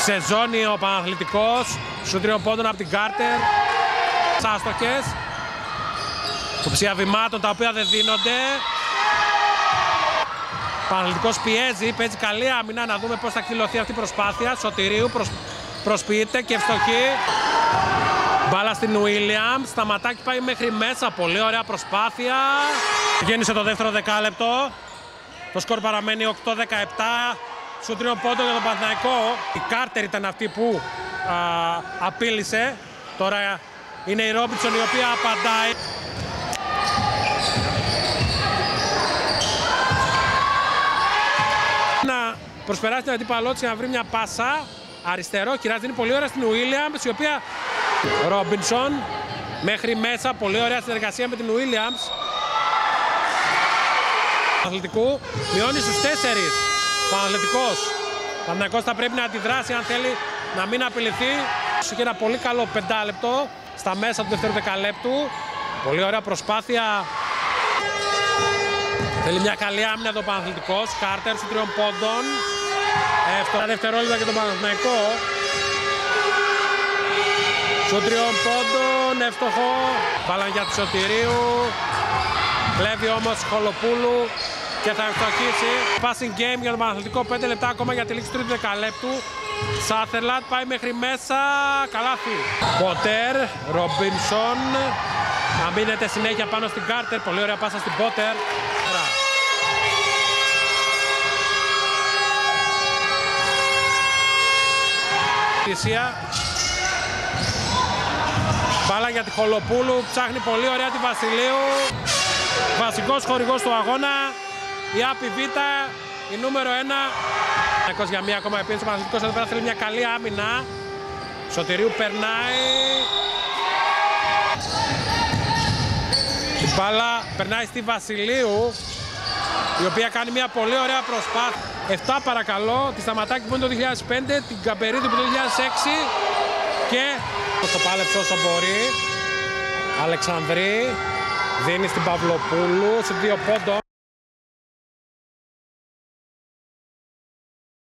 Ξεζώνει ο Παναθλητικός. Σου 3 πόντων από την Κάρτερ. Άστοχες. Υποψία βημάτων τα οποία δεν δίνονται. Παναθλητικός πιέζει, παίζει καλή άμυνα. Να δούμε πώς θα εκδηλωθεί αυτή η προσπάθεια. Σωτηρίου προσποιείται και ευστοχή. Μπάλα στην Williams. Σταματάκι πάει μέχρι μέσα. Πολύ ωραία προσπάθεια. Γέννησε το δεύτερο δεκάλεπτο. Το σκορ παραμένει 8-17. Σου 3 πόντων για τον Παναθηναϊκό. Η Κάρτερ ήταν αυτή που απείλησε. Τώρα είναι η Ρόμπινσον η οποία απαντάει. Να προσπεράσει την αντίπαλό της να βρει μια πάσα. Αριστερό, Κυράς δίνει πολύ ωραία στην Williams, η οποία Ρόμπινσον μέχρι μέσα, πολύ ωραία συνεργασία με την Williams. Παναθλητικού μειώνει στους 4. Παναθλητικός θα πρέπει να αντιδράσει αν θέλει να μην απειληθεί. Είχε ένα πολύ καλό 5 λεπτό στα μέσα του δεύτερου δεκαλέπτου. Πολύ ωραία προσπάθεια. Θέλει μια καλή άμυνα το Παναθλητικός. Κάρτερ σου 3 πόντων. 7 δευτερόλεπτα για τον Παναθηναϊκό. Σου 3 πόντων, εύστοχο. Μπάλα για τη Σωτηρίου. Κλέβει όμως Χολοπούλου και θα ευστοχίσει. Passing game για τον Παναθλητικό. 5 λεπτά ακόμα για τη λήξη του τρίτου δεκαλέπτου. Σάθερλαντ πάει μέχρι μέσα. Καλάθι. Πότερ, Ρόμπινσον. Να μείνεται συνέχεια πάνω στην Κάρτερ. Πολύ ωραία πάσα στην Πότερ. Μπάλα για τη Χολοπούλου, ψάχνει πολύ ωραία τη Βασιλείου. Βασικός χορηγός του αγώνα, η Άπη Β, η νούμερο 1. Για μία ακόμα επίθεση, ο Παναθλητικός εδώ πέρα θέλει μια καλή άμυνα. Σωτηρίου περνάει. Η μπάλα περνάει στη Βασιλείου, η οποία κάνει μια πολύ ωραία προσπάθεια. 7 παρακαλώ, τη Σταματάκη που είναι το 2005, την Καμπερίδη που είναι το 2006 και το πάλεψε όσο μπορεί. Αλεξανδρή δίνει στην Παυλοπούλου σε 2 πόντων.